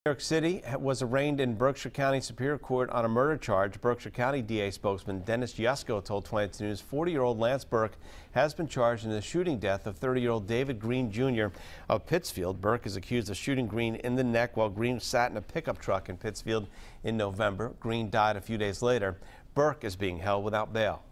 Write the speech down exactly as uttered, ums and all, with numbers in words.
New York City was arraigned in Berkshire County Superior Court on a murder charge. Berkshire County D A spokesman Dennis Yusko told twenty-two News forty-year-old Lance Burke has been charged in the shooting death of thirty-year-old David Green Junior of Pittsfield. Burke is accused of shooting Green in the neck while Green sat in a pickup truck in Pittsfield in November. Green died a few days later. Burke is being held without bail.